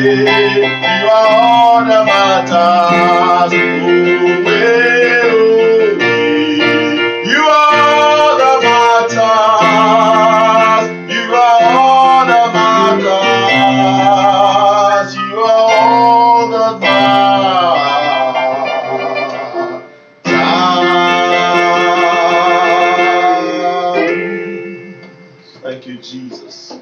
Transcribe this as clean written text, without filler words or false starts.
You are all that matters. You are all that matters. You are all that matters. You are all that matters. Thank you, Jesus.